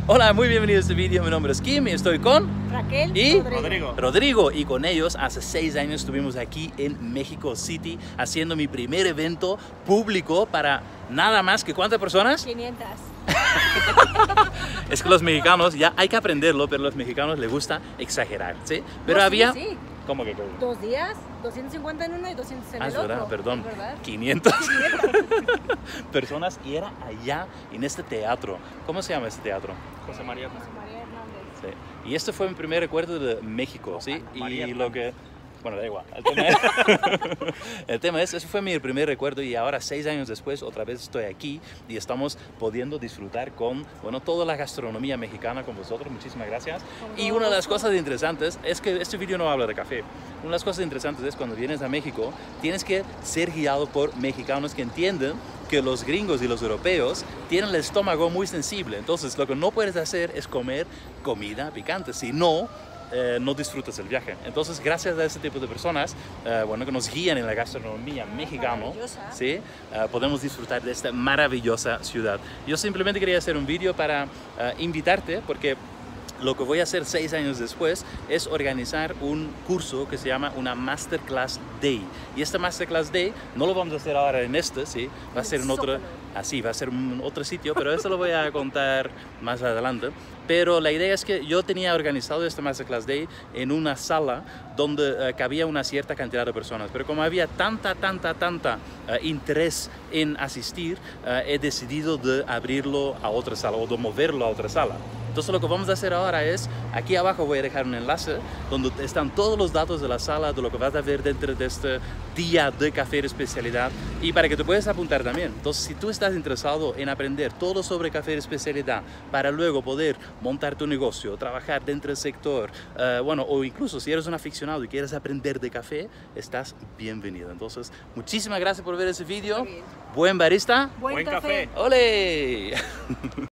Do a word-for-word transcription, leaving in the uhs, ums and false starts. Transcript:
Hola, muy bienvenidos a este vídeo. Mi nombre es Kim y estoy con Raquel y Rodrigo. Rodrigo. Y con ellos hace seis años estuvimos aquí en México City haciendo mi primer evento público para nada más que ¿cuántas personas? quinientas. Es que los mexicanos, ya hay que aprenderlo, pero a los mexicanos les gusta exagerar, ¿sí? Pero No, sí, había... sí. ¿Cómo que? Dos días, doscientos cincuenta en uno y doscientos en Ah, el es otro. verdad, perdón. ¿Es verdad? quinientas personas y era allá en este teatro. ¿Cómo se llama este teatro? José María. José María Hernández. Sí. Y este fue mi primer recuerdo de México, ¿sí? María Y lo que... Bueno, da igual. El tema, es, el tema es, ese fue mi primer recuerdo y ahora seis años después otra vez estoy aquí y estamos pudiendo disfrutar con, bueno, toda la gastronomía mexicana con vosotros. Muchísimas gracias. Y una de las cosas interesantes es que este vídeo no habla de café. Una de las cosas interesantes es cuando vienes a México, tienes que ser guiado por mexicanos que entienden que los gringos y los europeos tienen el estómago muy sensible. Entonces, lo que no puedes hacer es comer comida picante. Si no, Eh, no disfrutas el viaje. Entonces, gracias a este tipo de personas, eh, bueno, que nos guían en la gastronomía mexicana, ¿sí? Eh, podemos disfrutar de esta maravillosa ciudad. Yo simplemente quería hacer un vídeo para eh, invitarte, porque lo que voy a hacer seis años después es organizar un curso que se llama una Masterclass Day. Y esta Masterclass Day no lo vamos a hacer ahora en este, ¿sí? Va a ser en otro, así, va a ser en otro sitio, pero eso lo voy a contar más adelante. Pero la idea es que yo tenía organizado esta Masterclass Day en una sala donde uh, cabía una cierta cantidad de personas. Pero como había tanta, tanta, tanta uh, interés en asistir, uh, he decidido de abrirlo a otra sala o de moverlo a otra sala. Entonces lo que vamos a hacer ahora es, aquí abajo voy a dejar un enlace donde están todos los datos de la sala, de lo que vas a ver dentro de este día de café de especialidad y para que te puedas apuntar también. Entonces, si tú estás interesado en aprender todo sobre café de especialidad para luego poder montar tu negocio, trabajar dentro del sector, uh, bueno, o incluso si eres un aficionado y quieres aprender de café, estás bienvenido. Entonces, muchísimas gracias por ver ese vídeo. Buen barista. Buen, Buen café. café. ¡Ole!